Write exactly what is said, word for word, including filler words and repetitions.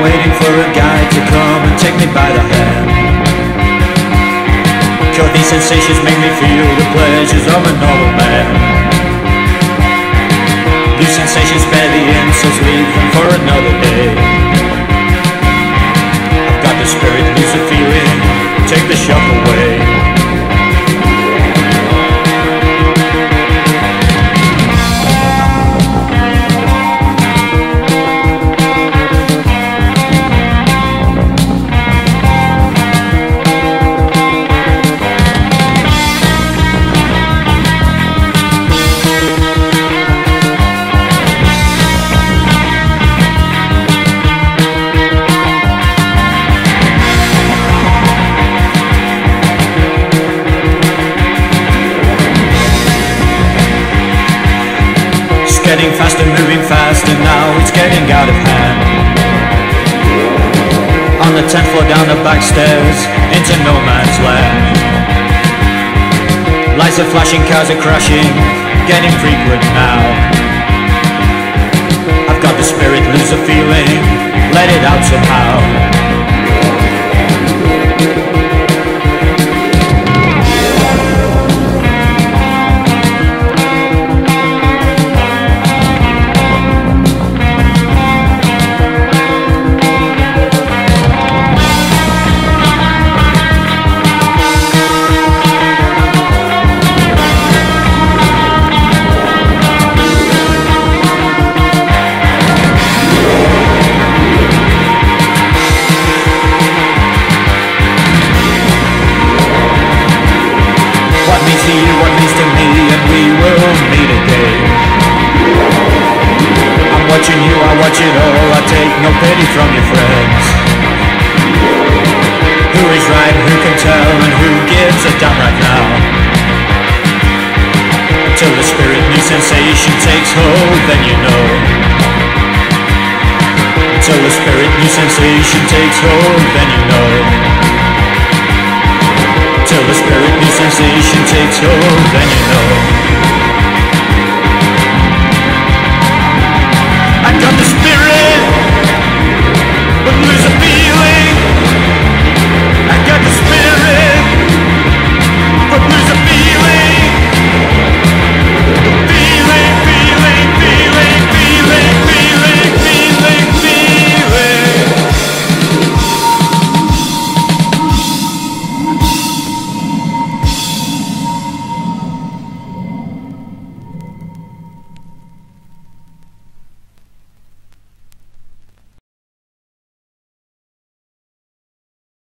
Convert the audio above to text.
waiting for a guy to come and take me by the hand. Cause these sensations make me feel the pleasures of a normal man. These sensations spare the insults, leave them for another day. I've got the spirit, lose the feeling, take the shock away. Getting faster, moving faster, now it's getting out of hand. On the tenth floor, down the back stairs, into no man's land. Lights are flashing, cars are crashing, getting frequent now. I've got the spirit, lose the feeling, let it out somehow. To you, what means to me, and we will meet again. I'm watching you, I watch it all, I take no pity from your friends. Who is right, who can tell, and who gives a damn right now? Until the spirit new sensation takes hold, then you know. Until the spirit new sensation takes hold, then you know. Till the spirit new sensation takes hold, then you know.